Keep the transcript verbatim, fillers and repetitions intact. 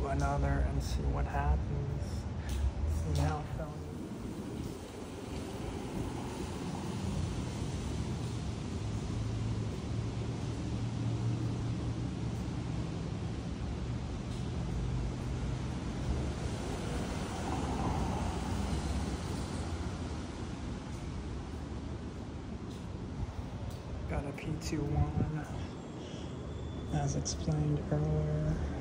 to another and see what happens. See how it felt. Got a P two one, as explained earlier.